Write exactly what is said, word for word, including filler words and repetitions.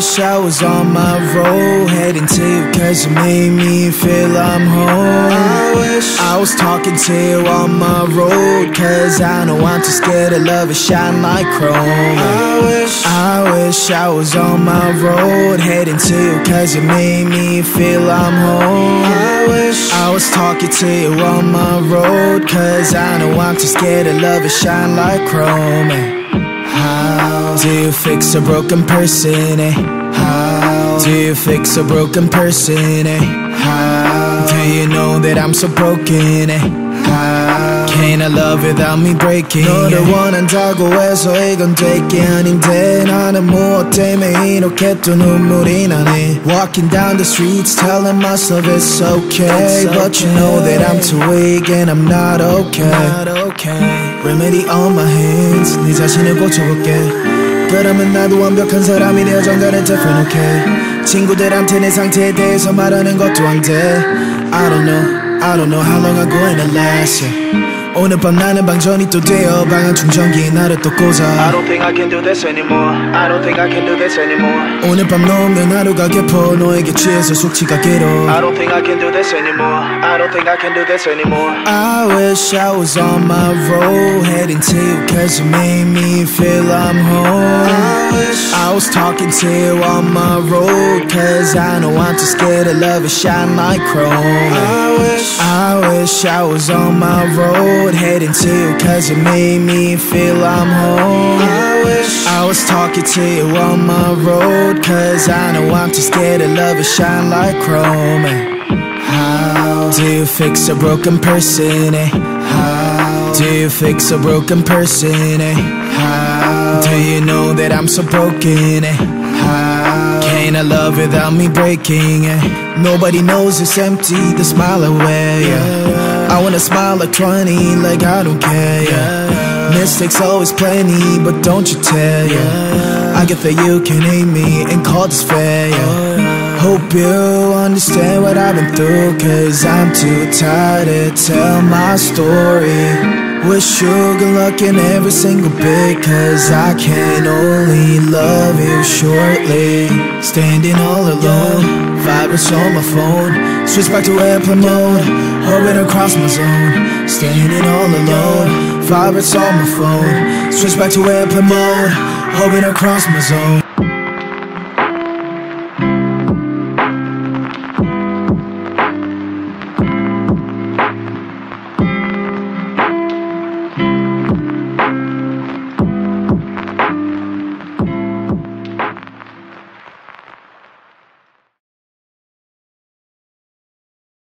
wish I was on my road, heading to you cause you made me feel I'm home. I wish I was talking to you on my road, cause I know I'm too scared to love it shine like chrome. I wish I wish I was on my road, heading to you cause you made me feel I'm home. I wish I was talking to you on my road, cause I know I'm too scared to love it shine like chrome. How do you fix a broken person, eh? How do you fix a broken person, eh? How do you know that I'm so broken, eh? How can I love without me breaking? 너를 원한다고 해서 이건 될 게 아닌데 나는 무엇 때문에 이렇게 또 눈물이 나네. Walking down the streets telling myself it's okay, but you know that I'm too weak and I'm not okay. Remedy on my hands, 네 자신을 고쳐볼게. 그러면 나도 완벽한 사람이 되어 정갈은 different, okay. 친구들한테 내 상태에 대해서 말하는 것도 안 돼. I don't know, I don't know how long I'm going to last, yeah. 오늘 밤 나는 방전이 또 되어 방한 충전기에 나를 또 꽂아. I don't think I can do this anymore. I don't think I can do this anymore. 오늘 밤 너 없는 하루가 깊어 너에게 취해서 숙취가 길어. I don't think I can do this anymore. I don't think I can do this anymore. I wish I was on my road, heading to you cause you made me feel I'm home. I wish I was talking to you on my road, cause I know I'm too scared to love it shine like chrome. I wish I wish I was on my road, heading to you cause you made me feel I'm home. I wish I was talking to you on my road, cause I know I'm too scared to love it shine like chrome. How do you fix a broken person, eh? How do you fix a broken person, eh? How do you know that I'm so broken, eh? How can I love without me breaking, eh? Nobody knows it's empty, the smile away, yeah. I wanna smile like twenty, like I don't care, yeah. Mistakes always plenty, but don't you tell, yeah. I get that you can hate me and call this fair, yeah. Hope you understand what I've been through, cause I'm too tired to tell my story. Wish you good luck in every single bit, cause I can only love you shortly. Standing all alone, vibrates on my phone, switch back to airplane mode, orbit across my zone. Standing all alone, vibrates on my phone, switch back to airplane mode, orbit across my zone.